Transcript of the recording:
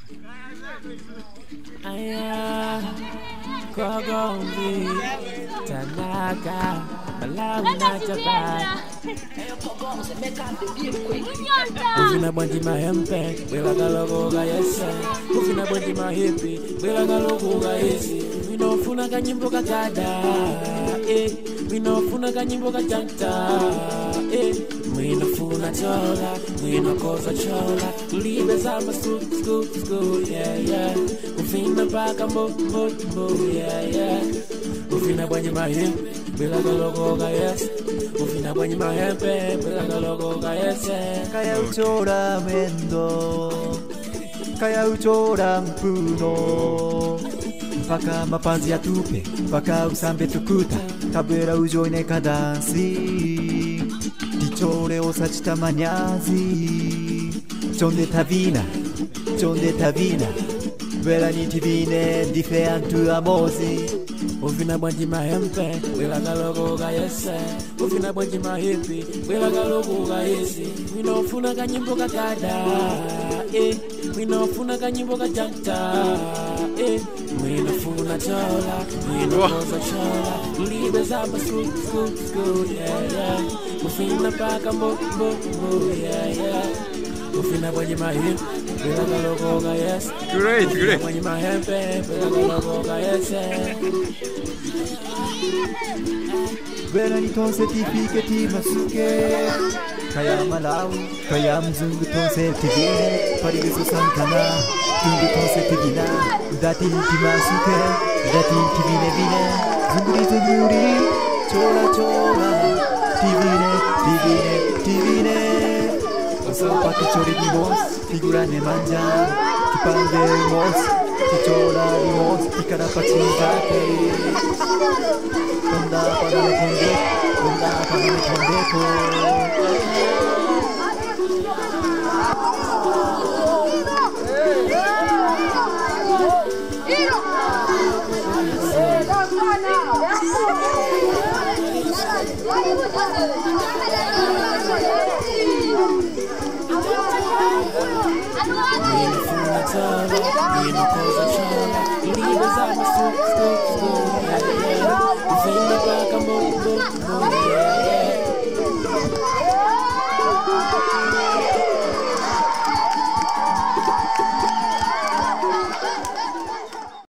Aya, Kogombi, Tanaka, Malawi na Japan. Ufina bwanji mahempe, bila galogo ga yesa. Ufina bwanji mahipi, bila galogo ga yesi. Winofuna kanyimbo kakada, winofuna kanyimbo kachanta, winofuna chola, winokosa chola. Libe zama school, yeah. Ufina baka mo, yeah. Ufina bwanji mahempe, bila galogo ga yesa. Ufina bwanji mahempe, bila galogo ga yesa. Kaya uchora mendo, kaya uchora mpuno. Mpaka mapazi ya tupe, mpaka usambe tukuta. Kabera ujoine kadansi, tichore osachita manyazi. Chonde tabina, vera ni tivine, dife antu amozi. Ufina bwanji mahempe, bila galogo ga yese. Ufina bwanji mahipi, bila galogo ga yesi. Winofuna kanyimbo kakada, winofuna kanyimbo kachanta, winofuna chola, winokosa chola. Libe zama school, yeah. Ufina baka mo, yeah. Ufina bwanji mahipi, bila galogo ga yese. Great. Bwanji mahempe, bila galogo ga yese. Vera ni ton certificate masuke. Kaya Malawi, kaya mzungu ton certificate. Parisu sankana, tungu ton certificate. Dati inti masuke, dati inti vine. Zunguri, chola. Tivine. Oso pati chori dimos, figura ne manja. Kipandemos, tichola dimos, tikara pachingate. Onda para me condeco. Winofuna chola,